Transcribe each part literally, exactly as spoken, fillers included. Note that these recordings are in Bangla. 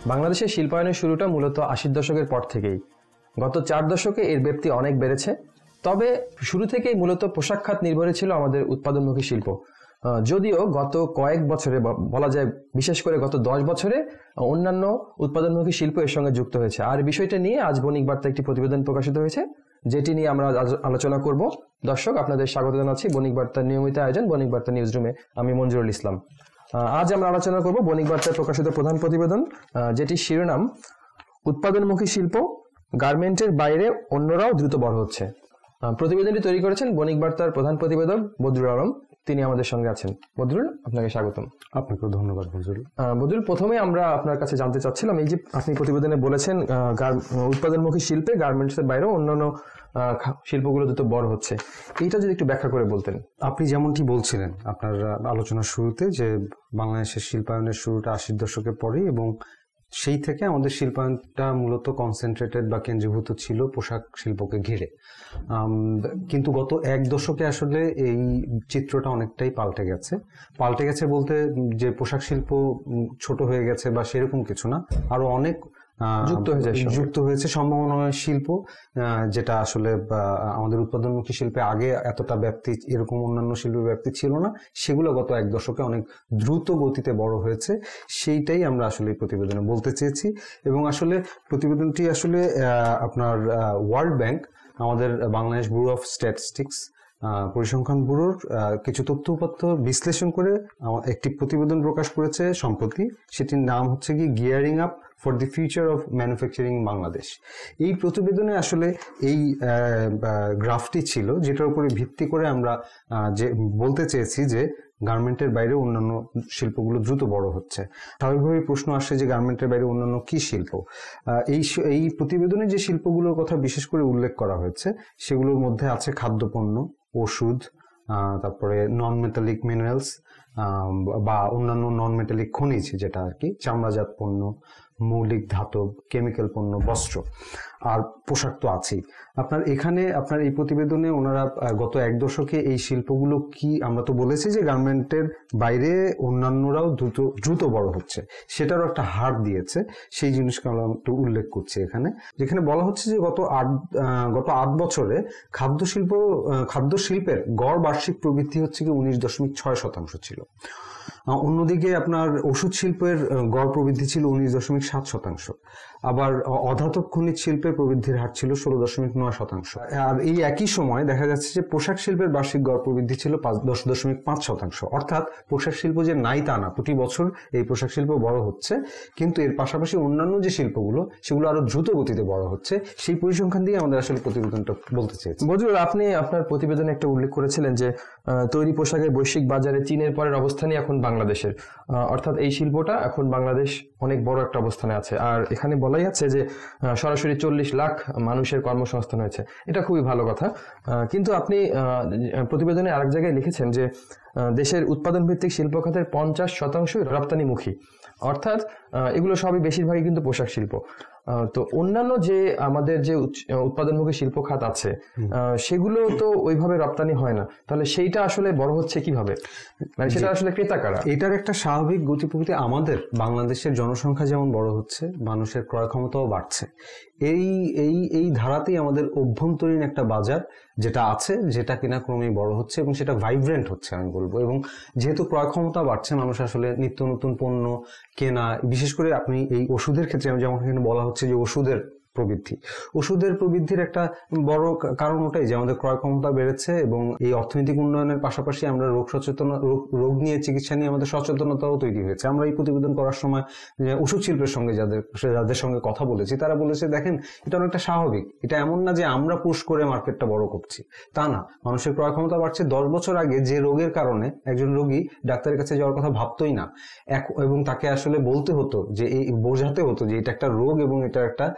বাংলাদেশের শিল্পায়নের শুরুটা মূলত আশির দশকের পর থেকেই। গত চার দশকে এর ব্যাপ্তি অনেক বেড়েছে। তবে শুরু থেকেই মূলত পোশাক খাত নির্ভরই ছিল আমাদের উৎপাদনমুখী শিল্প। যদিও গত কয়েক বছরে বলা যায়, বিশেষ করে গত দশ বছরে অন্যান্য উৎপাদনমুখী শিল্প এর সঙ্গে যুক্ত হয়েছে। আর বিষয়টা নিয়ে আজ বণিক বার্তা একটি প্রতিবেদন প্রকাশিত হয়েছে, যেটি নিয়ে আমরা আলোচনা করব। দর্শক, আপনাদের স্বাগত জানাচ্ছি বণিক বার্তার নিয়মিত আয়োজন বণিক বার্তা নিউজ রুমে। আমি মঞ্জুরুল ইসলাম। আজ আমরা আলোচনা করব বণিক বার্তায় প্রকাশিত প্রধান প্রতিবেদন, যেটি শিরোনাম উৎপাদনমুখী শিল্প, গার্মেন্টের বাইরে অন্যরাও দ্রুত বড় হচ্ছে। প্রতিবেদনটি তৈরি করেছেন বণিক বার্তার প্রধান প্রতিবেদক বদরুল আলম, তিনি আমাদের সঙ্গে আছেন। বদরুল, আপনাকে স্বাগতম। আপনাকে ধন্যবাদ বদরুল। বদরুল, প্রথমে আমরা আপনার কাছে জানতে চাচ্ছিলাম, এই যে আপনি প্রতিবেদনে বলেছেন উৎপাদনমুখী শিল্পে গার্মেন্টসের বাইরেও অন্যান্য শিল্পগুলো দ্রুত বড় হচ্ছে, এইটা যদি একটু ব্যাখ্যা করে বলতেন। আপনি যেমনটি বলছিলেন আপনার আলোচনার শুরুতে, যে বাংলাদেশের শিল্পায়নের শুরুটা আশির দশকের পরেই, এবং সেই থেকে আমাদের শিল্পায়নটা মূলত কনসেন্ট্রেটেড বা কেন্দ্রীভূত ছিল পোশাক শিল্পকে ঘিরে। কিন্তু গত এক দশকে আসলে এই চিত্রটা অনেকটাই পাল্টে গেছে। পাল্টে গেছে বলতে যে পোশাক শিল্প ছোট হয়ে গেছে বা সেরকম কিছু না, আরো অনেক যুক্ত হয়েছে যুক্ত হয়েছে সম্ভাবনাময় শিল্প, যেটা আসলে আমাদের উৎপাদনমুখী শিল্পে আগে এতটা ব্যাপ্তি, এরকম অন্যান্য শিল্পের ব্যাপ্তি ছিল না। সেগুলো গত এক দশকে অনেক দ্রুত গতিতে বড় হয়েছে। সেইটাই আমরা আসলে এই প্রতিবেদনে বলতে চেয়েছি। এবং আসলে প্রতিবেদনটি আসলে আপনার ওয়ার্ল্ড ব্যাংক, আমাদের বাংলাদেশ ব্যুরো অফ স্ট্যাটিস্টিক্স, পরিসংখ্যান ব্যুরোর কিছু তথ্য উপাত্ত বিশ্লেষণ করে একটি প্রতিবেদন প্রকাশ করেছে সম্প্রতি। সেটির নাম হচ্ছে কি gearing up for the future of manufacturing Bangladesh. এই প্রতিবেদনে আসলে এই গ্রাফটি ছিল, যেটার উপরে ভিত্তি করে আমরা যে বলতে চেয়েছি যে গার্মেন্টের বাইরে অন্যান্য শিল্পগুলো দ্রুত বড় হচ্ছে। স্বাভাবিকভাবেই প্রশ্ন আসে যে গার্মেন্টের বাইরে অন্যান্য কি শিল্প। এই এই প্রতিবেদনে যে শিল্পগুলোর কথা বিশেষ করে উল্লেখ করা হয়েছে, সেগুলোর মধ্যে আছে খাদ্যপণ্য, ওষুধ, তারপরে নন মেটালিক মিনারেলস বা অন্যান্য নন মেটালিক খনিজ, যেটা আর কি চামড়াজাত পণ্য, মৌলিক ধাতব, কেমিক্যাল পণ্য, বস্ত্র, আর পোশাক তো আছেই। আপনার এখানে আপনার এই প্রতিবেদনে ওনারা গত এক দশকে এই শিল্পগুলো কি, আমরা তো বলেছি যে গার্মেন্টের বাইরে অন্যান্যরাও দ্রুত দ্রুত বড় হচ্ছে, সেটারও একটা হার দিয়েছে। সেই জিনিসকে আমরা একটু উল্লেখ করছি এখানে, যেখানে বলা হচ্ছে যে গত আট গত আট বছরে খাদ্য শিল্প খাদ্য শিল্পের গড় বার্ষিক প্রবৃদ্ধি হচ্ছে কি উনিশ দশমিক ছয় শতাংশ ছিল। অন্যদিকে আপনার ওষুধ শিল্পের গড় প্রবৃদ্ধি ছিল উনিশ দশমিক সাত শতাংশ। আবার অধাতব খনিজ শিল্পের প্রবৃদ্ধির হার ছিল ষোলো দশমিক নয় শতাংশ। আর এই একই সময় দেখা যাচ্ছে যে পোশাক শিল্পের বার্ষিক গড় প্রবৃদ্ধি ছিল দশ দশমিক পাঁচ শতাংশ। অর্থাৎ পোশাক শিল্প যে নাই তা না, প্রতি বছর এই পোশাক শিল্প বড় হচ্ছে, কিন্তু এর পাশাপাশি অন্যান্য যে শিল্পগুলো সেগুলো আরো দ্রুত গতিতে বড় হচ্ছে। সেই পরিসংখ্যান দিয়ে আমাদের আসলে প্রতিবেদনটা বলতে চেয়েছি। বজরুল, আপনি আপনার প্রতিবেদনে একটা উল্লেখ করেছিলেন যে তৈরি পোশাকের বৈশ্বিক বাজারে চীনের পরের অবস্থানই এখন বাংলাদেশের, অর্থাৎ এই শিল্পটা এখন বাংলাদেশ অনেক বড় একটা অবস্থানে আছে। আর এখানে বলাই আছে যে সরাসরি চল্লিশ লাখ মানুষের কর্মসংস্থান হয়েছে, এটা খুবই ভালো কথা। কিন্তু আপনি প্রতিবেদনে আরেক জায়গায় লিখেছেন যে দেশের উৎপাদন ভিত্তিক শিল্প খাতের পঞ্চাশ শতাংশ রপ্তানিমুখী, অর্থাৎ এগুলো সবই বেশিরভাগই কিন্তু পোশাক শিল্প। তো অন্যান্য যে আমাদের যে উৎপাদনমুখী শিল্প খাত আছে সেগুলো তো ওইভাবে রপ্তানি হয় না, তাহলে সেইটা আসলে বড় হচ্ছে কিভাবে? মানে সেটা আসলে ক্রেতা কারা? এটার একটা স্বাভাবিক গতি প্রকৃতি। আমাদের বাংলাদেশের জনসংখ্যা যেমন বড় হচ্ছে, মানুষের ক্রয় ক্ষমতাও বাড়ছে। এই এই এই ধারাতেই আমাদের অভ্যন্তরীণ একটা বাজার যেটা আছে, যেটা কিনা ক্রমেই বড় হচ্ছে এবং সেটা ভাইব্রেন্ট হচ্ছে আমি বলবো। এবং যেহেতু ক্রয় ক্ষমতা বাড়ছে, মানুষ আসলে নিত্য নতুন পণ্য কেনা, বিশেষ করে আপনি এই ওষুধের ক্ষেত্রে যেমন এখানে বলা হচ্ছে যে ওষুধের প্রবৃদ্ধি, ওষুধের প্রবৃদ্ধির একটা বড় কারণ ওটাই যে আমাদের ক্রয় ক্ষমতা বেড়েছে এবং এই অর্থনৈতিক উন্নয়নের পাশাপাশি আমরা রোগ সচেতনতা, রোগ নিয়ে চিকিৎসা নিয়ে আমাদের সচেতনতাও তৈরি হয়েছে। আমরা এই প্রতিবেদন করার সময় যে ওষুধ শিল্পের সঙ্গে যাদের যাদের সঙ্গে কথা বলেছি, তারা বলেছে দেখেন এটা অনেকটা স্বাভাবিক, এটা এমন না যে আমরা পুশ করে মার্কেটটা বড় করছি, তা না। মানুষের ক্রয় ক্ষমতা বাড়ছে। দশ বছর আগে যে রোগের কারণে একজন রোগী ডাক্তারের কাছে যাওয়ার কথা ভাবতোই না, এবং তাকে আসলে বলতে হতো যে এই বোঝাতে হতো যে এটা একটা রোগ এবং এটা একটা সিগনিফিকেন্ট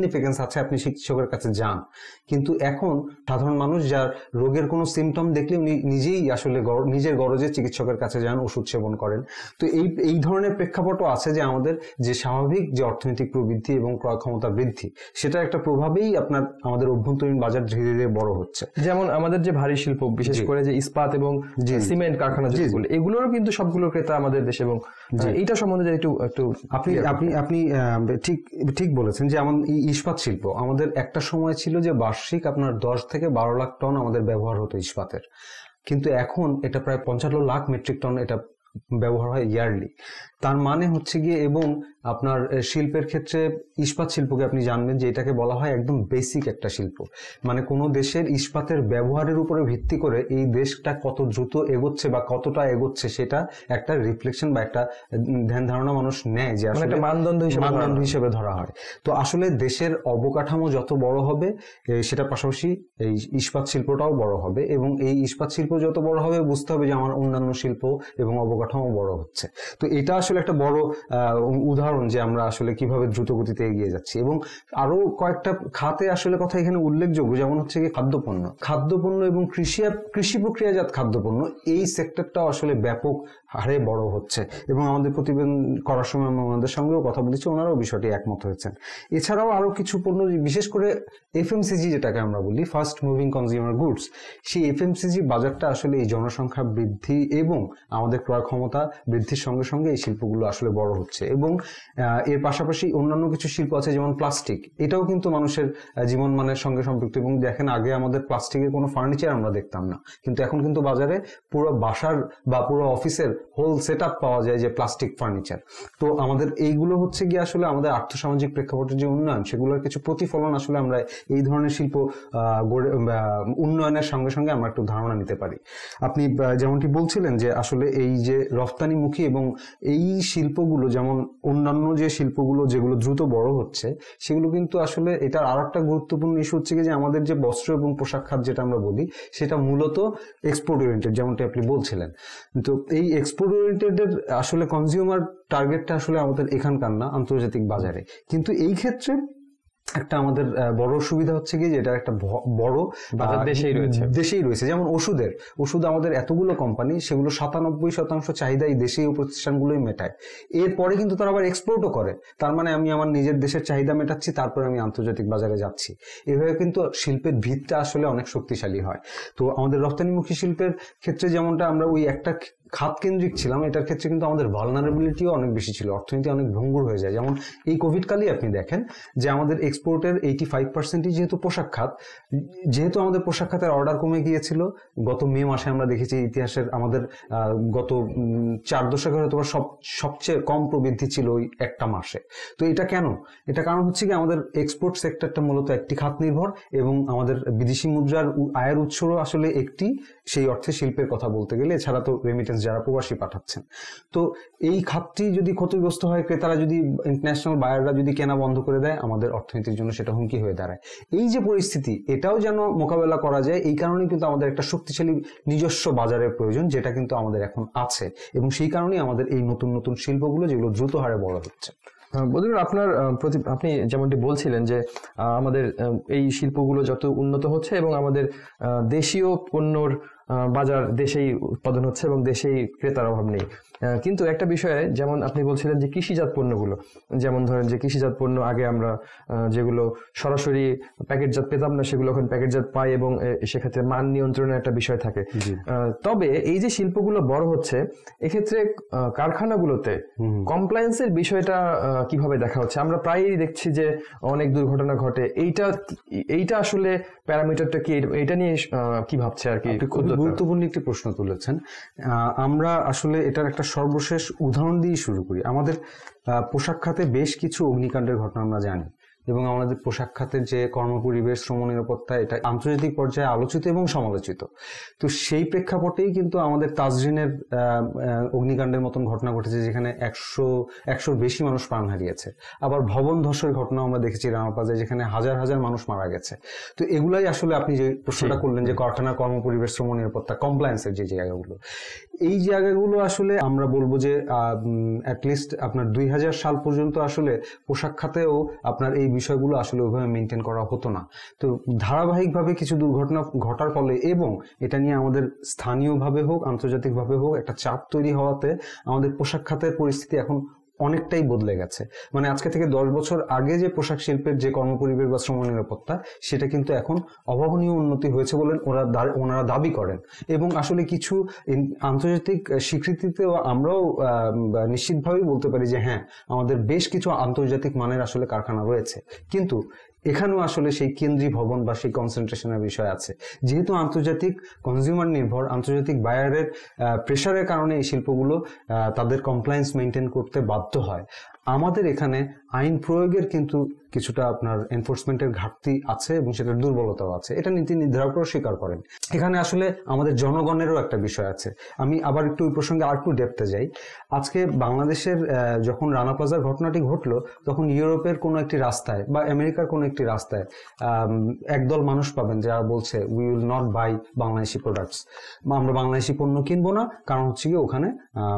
সিগনিফিকেন্স আছে, আপনি চিকিৎসকের কাছে যান। কিন্তু এখন সাধারণ মানুষ যার রোগের কোনো সিমটম দেখলে উনি নিজেই আসলে নিজের গরজে চিকিৎসকের কাছে যান, ওষুধ সেবন করেন। তো এই এই ধরনের প্রেক্ষাপটও আছে যে আমাদের যে স্বাভাবিক যে অর্থনৈতিক প্রবৃদ্ধি এবং ক্রয় ক্ষমতা বৃদ্ধি, সেটা একটা প্রভাবেই আপনার আমাদের অভ্যন্তরীণ বাজার ধীরে ধীরে বড় হচ্ছে। যেমন আমাদের যে ভারী শিল্প, বিশেষ করে যে ইস্পাত এবং সিমেন্ট কারখানা যেগুলো, এগুলোরও কিন্তু সবগুলোর ক্রেতা আমাদের দেশে, এবং এইটা সম্বন্ধে একটু একটু আপনি আপনি আপনি ঠিক ঠিক বলেছেন যে আমাদের ইস্পাত শিল্প, আমাদের একটা সময় ছিল যে বার্ষিক আপনার দশ থেকে বারো লাখ টন আমাদের ব্যবহার হতো ইস্পাতের, কিন্তু এখন এটা প্রায় পঞ্চান্ন লাখ মেট্রিক টন এটা ব্যবহার হয় ইয়ারলি। তার মানে হচ্ছে গিয়ে, এবং আপনার শিল্পের ক্ষেত্রে ইস্পাত শিল্পকে আপনি জানবেন যে এটাকে বলা হয় একদম বেসিক একটা শিল্প। মানে কোনো দেশের ইস্পাতের ব্যবহারের উপরে ভিত্তি করে এই দেশটা কত দ্রুত এগোচ্ছে বা কতটা এগোচ্ছে সেটা একটা রিফ্লেকশন বা একটা ধ্যান ধারণা মানুষ নেয়, যে আসলে একটা মানদণ্ড হিসেবে মানদণ্ড হিসেবে ধরা হয়। তো আসলে দেশের অবকাঠামো যত বড় হবে, সেটার পাশাপাশি এই ইস্পাত শিল্পটাও বড় হবে, এবং এই ইস্পাত শিল্প যত বড় হবে বুঝতে হবে যে আমার অন্যান্য শিল্প এবং অবকাঠামো বড় হচ্ছে। তো এটা আসলে একটা বড় উদাহরণ যে আমরা আসলে কিভাবে দ্রুত গতিতে এগিয়ে যাচ্ছি। এবং আরো কয়েকটা খাতে আসলে কথা এখানে উল্লেখযোগ্য, যেমন হচ্ছে কি খাদ্যপণ্য খাদ্যপণ্য এবং কৃষি কৃষি প্রক্রিয়াজাত খাদ্যপণ্য, এই সেক্টরটাও আসলে ব্যাপক হারে বড় হচ্ছে। এবং আমাদের প্রতিবেদন করার সময় আমরা ওনাদের সঙ্গেও কথা বলেছি, ওনারাও বিষয়টি একমত হয়েছেন। এছাড়াও আরো কিছু পণ্য, বিশেষ করে এফএমসিজি যেটাকে আমরা বলি, ফাস্ট মুভিং কনজিউমার গুডস, সেই এফএমসিজি বাজারটা আসলে এই জনসংখ্যা বৃদ্ধি এবং আমাদের ক্রয় ক্ষমতা বৃদ্ধির সঙ্গে সঙ্গে এই শিল্পগুলো আসলে বড় হচ্ছে। এবং এর পাশাপাশি অন্যান্য কিছু শিল্প আছে, যেমন প্লাস্টিক, এটাও কিন্তু মানুষের জীবন মানের সঙ্গে সম্পৃক্ত। এবং দেখেন, আগে আমাদের প্লাস্টিকের কোনো ফার্নিচার আমরা দেখতাম না, কিন্তু এখন কিন্তু বাজারে পুরো বাসার বা পুরো অফিসের হোল সেট আপ পাওয়া যায় যে প্লাস্টিক ফার্নিচার। তো আমাদের এইগুলো হচ্ছে গিয়ে আসলে আমাদের আর্থসামাজিক প্রেক্ষাপটের যে উন্নয়ন, সেগুলোর কিছু প্রতিফলন আসলে আমরা এই ধরনের শিল্প উন্নয়নের সঙ্গে সঙ্গে আমরা একটু ধারণা নিতে পারি। আপনি যেমনটি বলছিলেন যে আসলে এই যে রফতানিমুখী এবং এই শিল্পগুলো, যেমন অন্যান্য যে শিল্পগুলো যেগুলো দ্রুত বড় হচ্ছে, সেগুলো কিন্তু আসলে এটার আর একটা গুরুত্বপূর্ণ ইস্যু হচ্ছে যে আমাদের যে বস্ত্র এবং পোশাক খাত যেটা আমরা বলি, সেটা মূলত এক্সপোর্ট ওরিয়েন্টেড, যেমনটি আপনি বলছিলেন। তো এই এক্সপোর্ট ওরিয়েন্টেডের আসলে কনজিউমার টার্গেটটা আসলে আমাদের এখানকার না, আন্তর্জাতিক বাজারে। কিন্তু এই ক্ষেত্রে একটা আমাদের বড় সুবিধা হচ্ছে কি, যে এটা একটা বড় বাজার দেশেই রয়েছে দেশেই রয়েছে যেমন ওষুধের ওষুধ আমাদের এতগুলো কোম্পানি, সেগুলো সাতানব্বই শতাংশ চাহিদা এই দেশীয় প্রতিষ্ঠানগুলোই মেটায়। এরপরে কিন্তু তারা আবার এক্সপোর্টও করে। তার মানে আমি আমার নিজের দেশের চাহিদা মেটাচ্ছি, তারপরে আমি আন্তর্জাতিক বাজারে যাচ্ছি। এভাবে কিন্তু শিল্পের ভিতটা আসলে অনেক শক্তিশালী হয়। তো আমাদের রপ্তানিমুখী শিল্পের ক্ষেত্রে যেমনটা আমরা ওই একটা খাত কেন্দ্রিক ছিলাম, এটার ক্ষেত্রে কিন্তু আমাদের ভালনারেবিলিটিও অনেক বেশি ছিল, অর্থনীতি অনেক ভঙ্গুর হয়ে যায়। যেমন এই কোভিড কালেই আপনি দেখেন যে আমাদের এক্সপোর্টের এইটি ফাইভ পার্সেন্টই যেহেতু পোশাক খাত, যেহেতু আমাদের পোশাক খাতের অর্ডার কমে গিয়েছিল, গত মে মাসে আমরা দেখেছি ইতিহাসের আমাদের গত চার দশকের হয়তো সব সবচেয়ে কম প্রবৃদ্ধি ছিল ওই একটা মাসে। তো এটা কেন? এটা কারণ হচ্ছে কি, আমাদের এক্সপোর্ট সেক্টরটা মূলত একটি খাত নির্ভর, এবং আমাদের বিদেশি মুদ্রার আয়ের উৎসও আসলে একটি, সেই অর্থে শিল্পের কথা বলতে গেলে, এছাড়া তো রেমিটেন্স যারা প্রবাসী পাঠাচ্ছেন। তো এই খাতটি যদি ক্ষতিগ্রস্ত হয়, ক্রেতারা যদি, ইন্টারন্যাশনাল বায়াররা যদি কেনা বন্ধ করে দেয়, আমাদের অর্থনীতির জন্য সেটা হুমকি হয়ে দাঁড়ায়। এই যে পরিস্থিতি, এটাও যেন মোকাবেলা করা যায়, এই কারণেই কিন্তু আমাদের একটা শক্তিশালী নিজস্ব বাজারের প্রয়োজন, যেটা কিন্তু আমাদের এখন আছে। এবং সেই কারণেই আমাদের এই নতুন নতুন শিল্পগুলো, যেগুলো দ্রুত হারে বড় হচ্ছে। বদরুল, আপনার প্রতি আপনি যেমনটি বলছিলেন যে আমাদের এই শিল্পগুলো যত উন্নত হচ্ছে এবং আমাদের দেশীয় পণ্যর বাজার দেশেই উৎপাদন হচ্ছে এবং দেশেই ক্রেতার অভাব নেই, কিন্তু একটা বিষয়ে, যেমন আপনি বলছিলেন যে কৃষিজাত পণ্যগুলো, যেমন ধরেন যে কৃষিজাত পণ্য আগে আমরা যেগুলো সরাসরি প্যাকেটজাত পেতাম না, সেগুলো এখন প্যাকেটজাত পাই, এবং সেক্ষেত্রে মান নিয়ন্ত্রণের একটা বিষয় থাকে। তবে এই যে শিল্পগুলো বড় হচ্ছে, এক্ষেত্রে কারখানাগুলোতে কমপ্লায়েন্সের বিষয়টা কিভাবে দেখা হচ্ছে? আমরা প্রায়ই দেখছি যে অনেক দুর্ঘটনা ঘটে। এইটা এইটা আসলে প্যারামিটারটা কি, এটা নিয়ে কি ভাবছে আর কি? খুব গুরুত্বপূর্ণ একটি প্রশ্ন তুলেছেন। আমরা আসলে এটার একটা সর্বশেষ উদাহরণ দিয়ে শুরু করি। আমাদের পোশাক খাতে বেশ কিছু অগ্নিকাণ্ডের ঘটনা আমরা জানি, এবং আমাদের পোশাক খাতের যে কর্মপরিবেশ, শ্রম নিরাপত্তা, এটা আন্তর্জাতিক পর্যায়ে আলোচিত এবং সমালোচিত। তো সেই প্রেক্ষাপটেই কিন্তু আমাদের তাজরিনের অগ্নিকাণ্ডের মতন ঘটনা ঘটেছে, যেখানে একশো একশোর বেশি মানুষ প্রাণ হারিয়েছে। আবার ভবন ধসের ঘটনা আমরা দেখেছি রানাপ্লাজায়, যেখানে হাজার হাজার মানুষ মারা গেছে। তো এগুলাই আসলে আপনি যে প্রশ্নটা করলেন যে কারখানার কর্মপরিবেশ, শ্রম নিরাপত্তা, কমপ্লায়েন্সের যে জায়গাগুলো, এই জায়গাগুলো আসলে আমরা বলবো যে অ্যাটলিস্ট আপনার দুই হাজার সাল পর্যন্ত আসলে পোশাক খাতেও আপনার এই বিষয়গুলো আসলে ওইভাবে মেনটেন করা হতো না। তো ধারাবাহিকভাবে কিছু দুর্ঘটনা ঘটার ফলে এবং এটা নিয়ে আমাদের স্থানীয়ভাবে হোক আন্তর্জাতিকভাবে হোক একটা চাপ তৈরি হওয়াতে আমাদের পোশাক খাতের পরিস্থিতি এখন অনেকটাই বদলে গেছে। মানে আজকে থেকে দশ বছর আগে যে পোশাক শিল্পের যে কর্মপরিবেশ বা শ্রম নিরাপত্তা সেটা কিন্তু এখন অভাবনীয় উন্নতি হয়েছে বলে ওরা ওনারা দাবি করেন, এবং আসলে কিছু আন্তর্জাতিক স্বীকৃতিতেও আমরাও নিশ্চিতভাবেই বলতে পারি যে হ্যাঁ আমাদের বেশ কিছু আন্তর্জাতিক মানের আসলে কারখানা রয়েছে, কিন্তু এখানেও আসলে সেই কেন্দ্রীয় ভবন বা সেই কনসেন্ট্রেশনের বিষয় আছে। যেহেতু আন্তর্জাতিক কনজিউমার নির্ভর, আন্তর্জাতিক বায়ারের প্রেশারের কারণে এই শিল্পগুলো তাদের কমপ্লায়েন্স মেনটেন করতে বাধ্য হয়। আমাদের এখানে আইন প্রয়োগের কিন্তু কিছুটা আপনার এনফোর্সমেন্টের ঘাটতি আছে এবং সেটার দুর্বলতাও আছে, এটা নীতি নির্ধারকরাও স্বীকার করেন। এখানে আসলে আমাদের জনগণেরও একটা বিষয় আছে। আমি আবার একটু ওই প্রসঙ্গে আর একটু ডেপথে যাই। আজকে বাংলাদেশের যখন রানা প্লাজার ঘটনাটি ঘটলো তখন ইউরোপের কোনো একটি রাস্তায় বা আমেরিকার কোনো একটি রাস্তায় একদল মানুষ পাবেন যারা বলছে we will not buy Bangladeshi products, বা আমরা বাংলাদেশি পণ্য কিনবো না, কারণ হচ্ছে কি ওখানে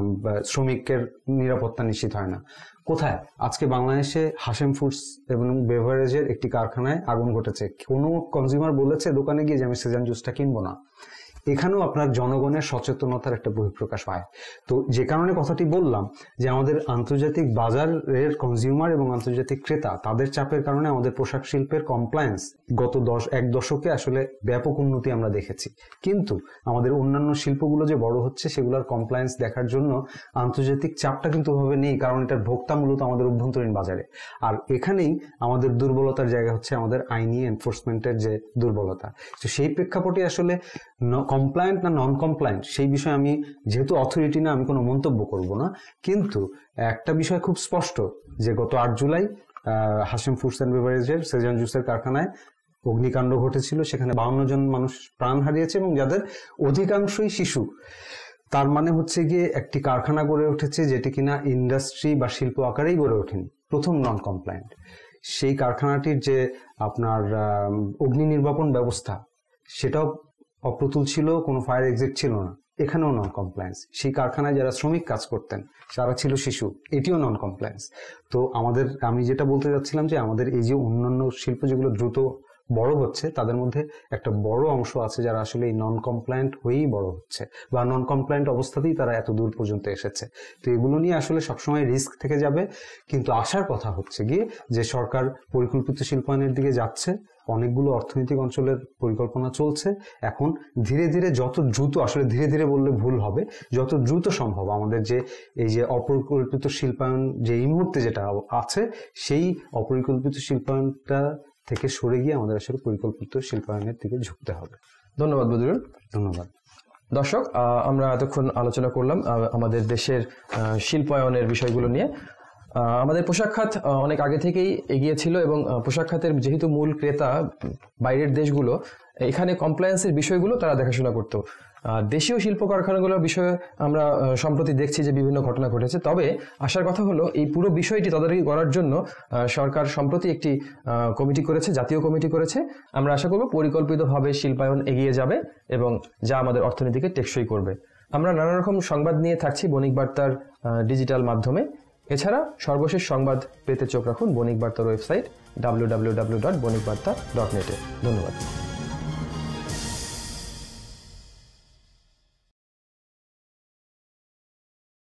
শ্রমিকের নিরাপত্তা নিশ্চিত হয় না। কোথায়? আজকে বাংলাদেশে হাশেম ফুডস এবং বেভারেজের একটি কারখানায় আগুন ঘটেছে, কোনো কনজিউমার বলেছে দোকানে গিয়ে যে আমি সেজান জুসটা কিনবো না। এখানেও আপনার জনগণের সচেতনতার একটা বহিঃপ্রকাশ পায়। তো যে কারণে কথাটি বললাম যে আমাদের আন্তর্জাতিক বাজারের কনজিউমার এবং আন্তর্জাতিক ক্রেতা তাদের চাপের কারণে আমাদের পোশাক শিল্পের কমপ্লায়েন্স গত দশ এক দশকে আসলে ব্যাপক উন্নতি আমরা দেখেছি, কিন্তু আমাদের অন্যান্য শিল্পগুলো যে বড় হচ্ছে সেগুলোর কমপ্লায়েন্স দেখার জন্য আন্তর্জাতিক চাপটা কিন্তু ওভাবে নেই, কারণ এটার ভোক্তা মূলত আমাদের অভ্যন্তরীণ বাজারে। আর এখানেই আমাদের দুর্বলতার জায়গা হচ্ছে আমাদের আইনি এনফোর্সমেন্টের যে দুর্বলতা। তো সেই প্রেক্ষাপটে আসলে কমপ্লায়েন্ট না নন কমপ্লায়েন্ট সেই বিষয়ে আমি যেহেতু অথরিটি না আমি কোনো মন্তব্য করব না, কিন্তু একটা বিষয় খুব স্পষ্ট যে গত আট জুলাই হাশেম ফুডস অ্যান্ড বেভারেজের সেজান জুসের কারখানায় অগ্নিকাণ্ড ঘটেছিল, সেখানে বাউন্ন জন মানুষ প্রাণ হারিয়েছে এবং যাদের অধিকাংশই শিশু। তার মানে হচ্ছে গিয়ে একটি কারখানা গড়ে উঠেছে যেটি কিনা ইন্ডাস্ট্রি বা শিল্প আকারেই গড়ে ওঠেনি, প্রথম নন কমপ্লায়েন্ট। সেই কারখানাটির যে আপনার অগ্নি নির্বাপন ব্যবস্থা সেটাও অপ্রতুল ছিল, কোনো ফায়ার এক্সিট ছিল না, এখানেও নন কমপ্লায়েন্স। সেই কারখানায় যারা শ্রমিক কাজ করতেন তারা ছিল শিশু, এটিও নন কমপ্লায়েন্স। তো আমাদের আমি যেটা বলতে যাচ্ছিলাম যে আমাদের এই যে অন্যান্য শিল্প যেগুলো দ্রুত বড় হচ্ছে তাদের মধ্যে একটা বড় অংশ আছে যারা আসলে এই নন কমপ্লায়েন্ট হয়েই বড় হচ্ছে বা নন কমপ্লায়েন্ট অবস্থাতেই তারা এত দূর পর্যন্ত এসেছে। তো এগুলো নিয়ে আসলে সবসময় রিস্ক থেকে যাবে, কিন্তু আসার কথা হচ্ছে গিয়ে যে সরকার পরিকল্পিত শিল্পায়নের দিকে যাচ্ছে, অনেকগুলো অর্থনৈতিক অঞ্চলের পরিকল্পনা চলছে। এখন ধীরে ধীরে যত দ্রুত, আসলে ধীরে ধীরে বললে ভুল হবে, যত দ্রুত সম্ভব আমাদের যে এই যে অপরিকল্পিত শিল্পায়ন যে এই মুহূর্তে যেটা আছে সেই অপরিকল্পিত শিল্পায়নটা থেকে সরে গিয়ে আমাদের আসলে পরিকল্পিত শিল্পায়নের দিকে ঝুঁকতে হবে। ধন্যবাদ বদরুল। ধন্যবাদ। দর্শক, আমরা এতক্ষণ আলোচনা করলাম আমাদের দেশের শিল্পায়নের বিষয়গুলো নিয়ে। আমাদের পোশাক খাত অনেক আগে থেকেই এগিয়ে ছিল এবং পোশাক খাতের যেহেতু মূল ক্রেতা বাইরের দেশগুলো, এখানে কমপ্লায়েন্সের বিষয়গুলো তারা দেখাশোনা করতো। দেশীয় শিল্প কারখানাগুলোর বিষয়ে আমরা সম্প্রতি দেখছি যে বিভিন্ন ঘটনা ঘটেছে। তবে আসার কথা হলো এই পুরো বিষয়টি তদারকি করার জন্য সরকার সম্প্রতি একটি কমিটি করেছে, জাতীয় কমিটি করেছে। আমরা আশা করব পরিকল্পিতভাবে শিল্পায়ন এগিয়ে যাবে এবং যা আমাদের অর্থনীতিকে টেকসই করবে। আমরা নানা রকম সংবাদ নিয়ে থাকছি বণিক বার্তার ডিজিটাল মাধ্যমে। এছাড়া সর্বশেষ সংবাদ পেতে চোখ রাখুন বণিক বার্তার website W W W dot Bonik Barta dot নেটে। ধন্যবাদ।